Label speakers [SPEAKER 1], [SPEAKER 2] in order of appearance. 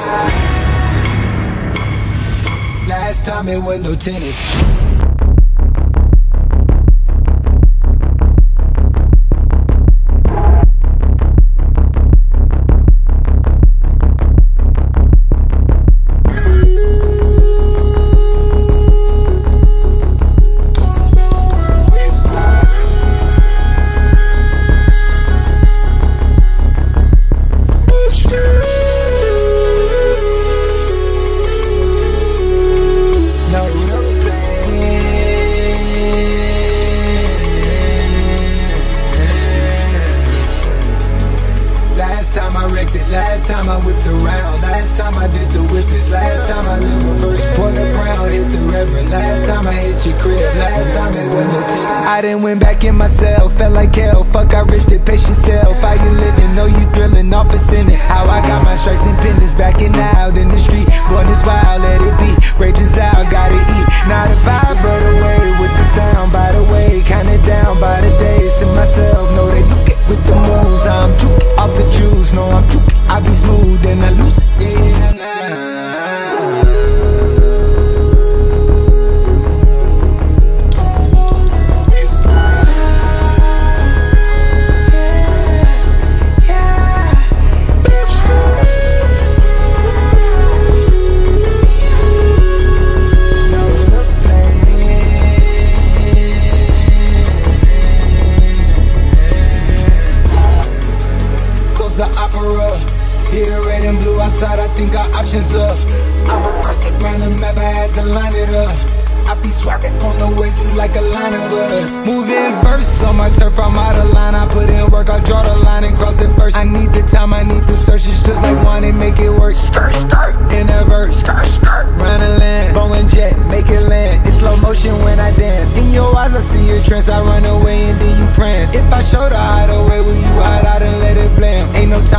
[SPEAKER 1] Last time it was no tennis. Last time I whipped around, last time I did the whippets, last time I did reverse, poured a brown, hit the reverend, last time I hit your crib, last time it was no tennis. I done went back in myself, felt like hell, fuck I risked it, pace yourself, how you living, know you thrilling, off a sinning, how I got my stripes and pendants, backing out in the street, going this wild, let it be, rages out, gotta eat, now the vibe brought away with the sound, by the way, kinda down by the days, to myself, know they look it with the moves, I'm juke, off the juice, no I'm juke. I be smooth and I lose it. Yeah, close the opera. Here red and blue outside, I think our options up. I'm a rustic round the map, I had to line it up. I be swerving on the waves, it's like a line of us. Moving verse on my turf, I'm out of line. I put in work, I draw the line and cross it first. I need the time, I need the search, it's just like one and make it work. Skirt, skirt, in a verse, skirt, skirt, round the land, blowing jet, make it land. It's slow motion when I dance. In your eyes, I see your trance, I run away and then you prance. If I show the hideaway, will you hide out and let it blame? Ain't no